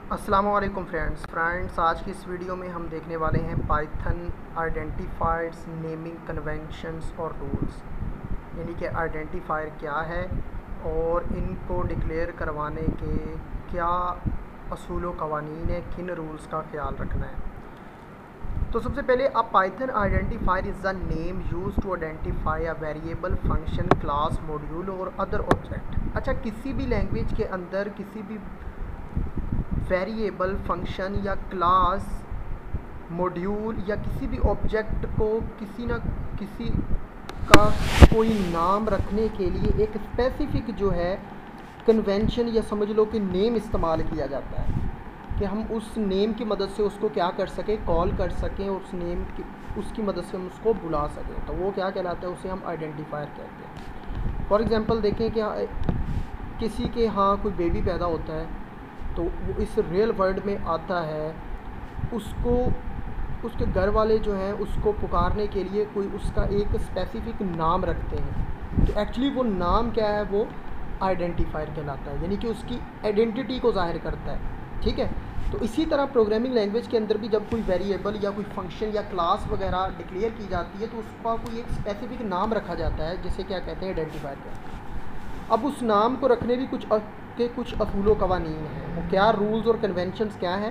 अस्सलामुअलैकुम फ्रेंड्स आज की इस वीडियो में हम देखने वाले हैं पाइथन आइडेंटिफायर्स नेमिंग कन्वेंशंस और रूल्स, यानी कि आइडेंटिफायर क्या है और इनको डिक्लेयर करवाने के क्या असूल व कवानीन है, किन रूल्स का ख्याल रखना है। तो सबसे पहले अब Python identifier is the name use to identify a variable, function, class, module और अदर ऑब्जेक्ट। अच्छा, किसी भी लैंग्वेज के अंदर किसी भी वेरिएबल, फंक्शन या क्लास, मॉड्यूल या किसी भी ऑब्जेक्ट को किसी न किसी का कोई नाम रखने के लिए एक स्पेसिफिक जो है कन्वेंशन या समझ लो कि नेम इस्तेमाल किया जाता है कि हम उस नेम की मदद से उसको क्या कर सकें, कॉल कर सकें, और उस नेम की उसकी मदद से हम उसको बुला सकें। तो वो क्या कहलाता है, उसे हम आइडेंटिफायर कहते हैं। फॉर एग्ज़ाम्पल देखें कि किसी के यहाँ कोई बेबी पैदा होता है तो वो इस रियल वर्ल्ड में आता है, उसको उसके घर वाले जो हैं उसको पुकारने के लिए कोई उसका एक स्पेसिफिक नाम रखते हैं। तो एक्चुअली वो नाम क्या है, वो आइडेंटिफायर कहलाता है, यानी कि उसकी आइडेंटिटी को ज़ाहिर करता है। ठीक है, तो इसी तरह प्रोग्रामिंग लैंग्वेज के अंदर भी जब कोई वेरिएबल या कोई फंक्शन या क्लास वगैरह डिक्लेयर की जाती है तो उसका कोई एक स्पेसिफिक नाम रखा जाता है, जिसे क्या कहते हैं, आइडेंटिफायर कहते हैं। अब उस नाम को रखने भी कुछ असूल कवानीन हैं। वो क्या रूल्स और कन्वेंशंस क्या हैं?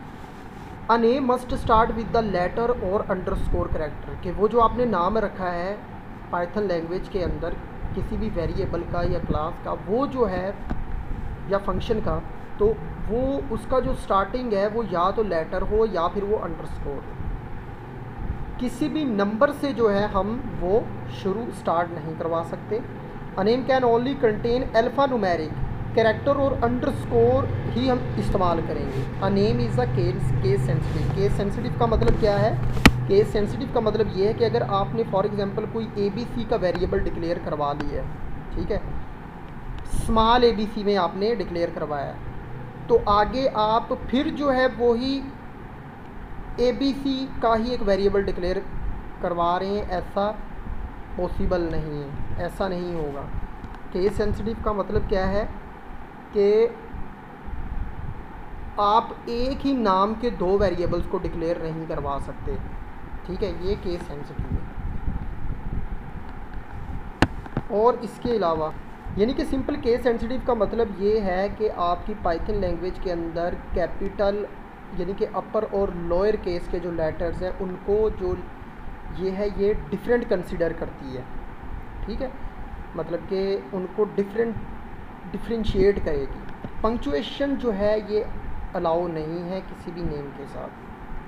A name must start with the letter और अंडरस्कोर कैरेक्टर, कि वो जो आपने नाम रखा है पाइथन लैंग्वेज के अंदर किसी भी वेरिएबल का या क्लास का, वो जो है या फंक्शन का, तो वो उसका जो स्टार्टिंग है वो या तो लेटर हो या फिर वो अंडरस्कोर हो। किसी भी नंबर से जो है हम वो शुरू स्टार्ट नहीं करवा सकते। A name can only contain alphanumeric character और अंडरस्कोर ही हम इस्तेमाल करेंगे। A name is a case sensitive. Case sensitive का मतलब क्या है? केस सेंसिटिव का मतलब ये है कि अगर आपने फॉर एग्जांपल कोई ABC का वेरिएबल डिक्लेयर करवा लिया है, ठीक है, स्मॉल ABC में आपने डिक्लेयर करवाया है, तो आगे आप फिर जो है वही ABC का ही एक वेरिएबल डिक्लेयर करवा रहे हैं, ऐसा पॉसिबल नहीं है, ऐसा नहीं होगा। केस सेंसिटिव का मतलब क्या है कि आप एक ही नाम के दो वेरिएबल्स को डिक्लेयर नहीं करवा सकते। ठीक है, ये केस सेंसिटिव है। और इसके अलावा यानी कि सिंपल केस सेंसिटिव का मतलब ये है कि आपकी पाइथन लैंग्वेज के अंदर कैपिटल यानी कि अपर और लोअर केस के जो लेटर्स हैं उनको जो ये है ये डिफरेंट कंसिडर करती है। ठीक है, मतलब कि उनको डिफरेंशिएट करेगी। पंक्चुएशन जो है ये अलाउ नहीं है किसी भी नेम के साथ।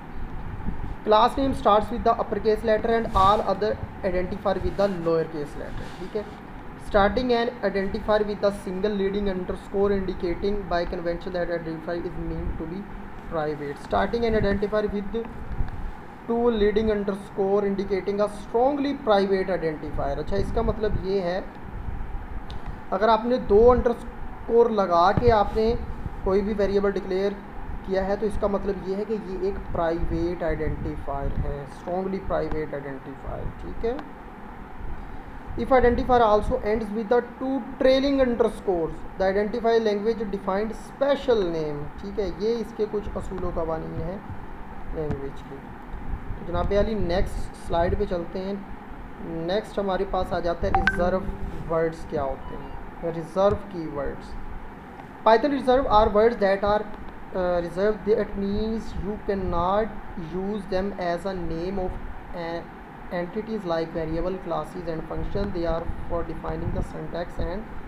Class name starts with the upper case letter and all other identifier with the lower case letter. ठीक है, starting and identifier with the single leading underscore indicating by convention that identifier is mean to be private. Starting and identifier with two leading underscore indicating a strongly private identifier. अच्छा, इसका मतलब ये है अगर आपने दो अंडरस्कोर लगा के आपने कोई भी वेरिएबल डिक्लेयर किया है तो इसका मतलब ये है कि ये एक प्राइवेट आइडेंटिफायर है, स्ट्रॉन्गली प्राइवेट आइडेंटिफायर। ठीक है, if identifier also ends with the two trailing underscores the identifier language defined special name. ठीक है, ये इसके कुछ असूल कवानीन है लैंग्वेज के। तो जनाब अली नेक्स्ट स्लाइड पे चलते हैं। नेक्स्ट हमारे पास आ जाता है रिजर्व वर्ड्स क्या होते हैं। Reserve keywords. Python reserve are words that are reserved, that means you cannot use them as a name of entities like variable, classes and function. They are for defining the syntax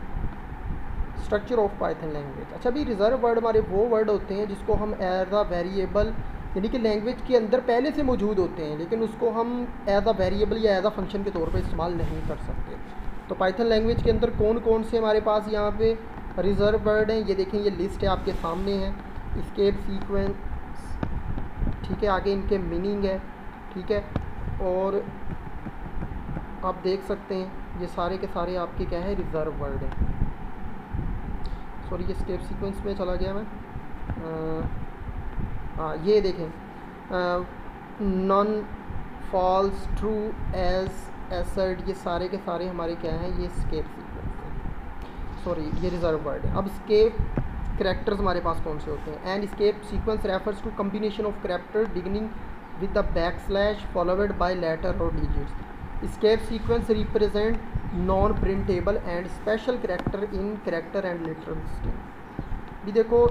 and structure of Python language. अच्छा, भी reserve word हमारे वो word होते हैं जिसको हम as a variable यानी कि लैंग्वेज के अंदर पहले से मौजूद होते हैं, लेकिन उसको हम एज अ वेरिएबल या एज अ फंक्शन के तौर पर इस्तेमाल नहीं कर सकते। तो पाइथन लैंग्वेज के अंदर कौन कौन से हमारे पास यहाँ पे रिजर्व वर्ड हैं, ये देखें, ये लिस्ट है आपके सामने है। स्केप सीक्वेंस, ठीक है, आगे इनके मीनिंग है। ठीक है, और आप देख सकते हैं ये सारे के सारे आपके क्या है, रिजर्व वर्ड है। सॉरी, ये स्केप सीक्वेंस में चला गया मैं। हाँ, ये देखें, none, false, true, as, assert, ये सारे के सारे हमारे क्या हैं, ये स्केप सीक्वेंस है। सॉरी, ये रिजर्व वर्ड है। अब स्केप करैक्टर्स हमारे पास कौन से होते हैं। And escape sequence refers to combination of character beginning with the backslash followed by letter और digits. Escape sequence represent non printable and special character in character and literal string. भी देखो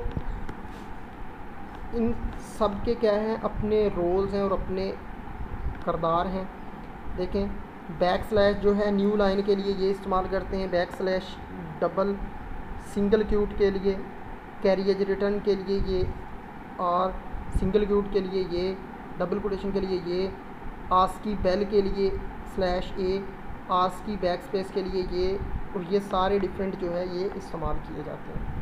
इन सब के क्या हैं, अपने रोल्स हैं और अपने करदार हैं। देखें बैक स्लैश जो है न्यू लाइन के लिए ये इस्तेमाल करते हैं, back slash double single quote के लिए, कैरिएज रिटर्न के लिए ये, और सिंगल क्यूट के लिए ये, डबल कोटेशन के लिए ये, आस्की बेल के लिए slash a, ASCII backspace के लिए ये, और ये सारे डिफरेंट जो है ये इस्तेमाल किए जाते हैं।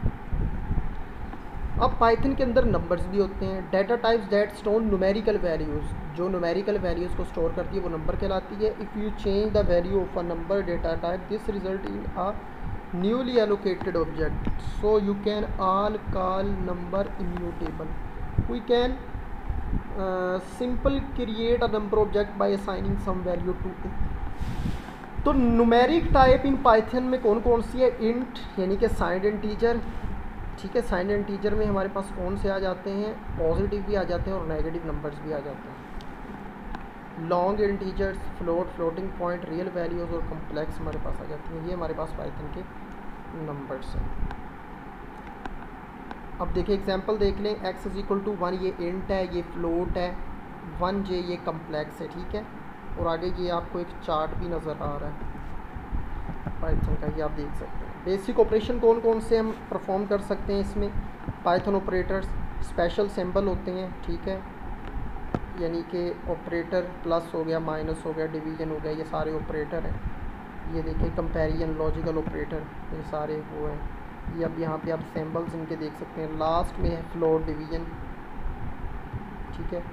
अब पाइथन के अंदर नंबर्स भी होते हैं। Data types that store numerical values, जो न्यूमेरिकल वैल्यूज़ को स्टोर करती है वो नंबर कहलाती है। If you change the value of a number data type this result in a newly allocated object, so you can all call number immutable. We can simple create a number object by assigning some value to it. तो numeric type in Python में कौन कौन सी है? Int यानी कि signed integer, ठीक है। Signed integer में हमारे पास कौन से आ जाते हैं? पॉजिटिव भी आ जाते हैं और नेगेटिव नंबर्स भी आ जाते हैं। Long integers, float, floating point, real values और कम्प्लेक्स हमारे पास आ जाती हैं। ये हमारे पास पाइथन के नंबर्स हैं। अब देखिए एग्जांपल देख लें। x इज इक्वल टू 1 ये इंट है, ये फ्लोट है, 1j ये कम्प्लेक्स है, ठीक है। और आगे ये आपको एक चार्ट भी नज़र आ रहा है पाइथन का, ये आप देख सकते हैं। बेसिक ऑपरेशन कौन कौन से हम परफॉर्म कर सकते हैं इसमें? पाइथन ऑपरेटर्स, स्पेशल सिंबल होते हैं, ठीक है, यानी कि ऑपरेटर प्लस हो गया, माइनस हो गया, डिवीजन हो गया, ये सारे ऑपरेटर हैं। ये देखिए कंपैरिजन, लॉजिकल ऑपरेटर, ये सारे वो हैं। ये अब यहाँ पे आप सिंबल्स इनके देख सकते हैं। लास्ट में है फ्लोट, डिवीजन, ठीक है।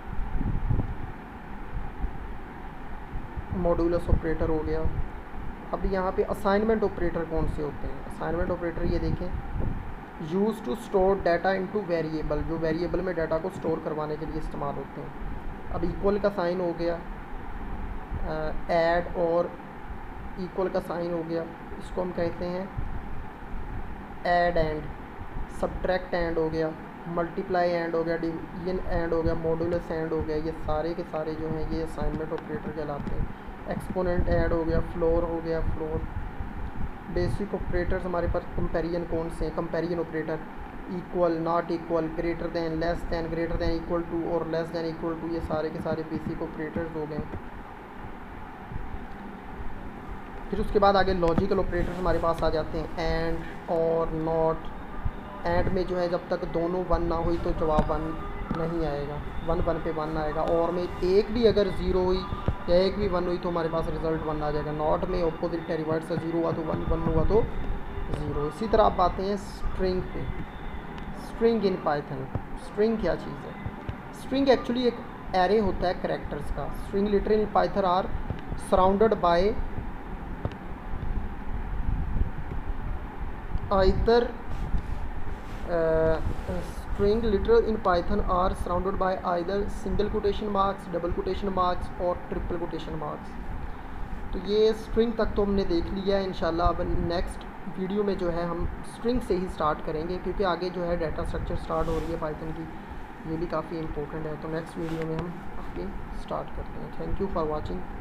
मॉड्यूलस ऑपरेटर हो गया। अब यहाँ पे असाइनमेंट ऑपरेटर कौन से होते हैं? असाइनमेंट ऑपरेटर ये देखें, use to store data into variable, जो वेरिएबल में डाटा को स्टोर करवाने के लिए इस्तेमाल होते हैं। अब इक्वल का साइन हो गया, ऐड और इक्वल का साइन हो गया, इसको हम कहते हैं ऐड एंड। सब्ट्रैक्ट एंड हो गया, मल्टीप्लाई एंड हो गया, डिवीजन एंड हो गया, मॉड्यूलस एंड हो गया, ये सारे के सारे जो हैं ये असाइनमेंट ऑपरेटर कहलाते हैं। एक्सपोनेंट ऐड हो गया, फ्लोर हो गया, फ्लोर। बेसिक ऑपरेटर्स हमारे पास कंपैरिजन कौन से हैं? Comparison operator, equal, not equal, greater than, less than, greater than equal to और लेस दैन इक्वल टू, ये सारे के सारे बेसिक ऑपरेटर्स हो गए। फिर उसके बाद आगे लॉजिकल ऑपरेटर्स हमारे पास आ जाते हैं, एंड, और, नॉट। एंड में जो है जब तक दोनों 1 ना हुई तो जवाब 1 नहीं आएगा, 1 1 पे 1 आएगा। और में एक भी अगर 0 हुई या एक भी 1 हुई तो हमारे पास रिजल्ट 1 आ जाएगा। नॉट में ऑपोजिट है, रिवर्स है, 0 हुआ तो 1, 1 हुआ तो 0। इसी तरह आप आते हैं स्ट्रिंग पे। स्ट्रिंग इन पाइथन, स्ट्रिंग क्या चीज़ है? स्ट्रिंग एक्चुअली एक एरे होता है कैरेक्टर्स का। String literally in Python are surrounded by either string literal in Python are surrounded by either single quotation marks, double quotation marks और triple quotation marks। तो ये string तक तो हमने देख लिया है। इंशाल्लाह अब नेक्स्ट वीडियो में जो है हम string से ही स्टार्ट करेंगे, क्योंकि आगे जो है डाटा स्ट्रक्चर स्टार्ट हो रही है पाइथन की, ये भी काफ़ी इंपॉर्टेंट है। तो नेक्स्ट वीडियो में हम आगे स्टार्ट करते हैं। Thank you for watching.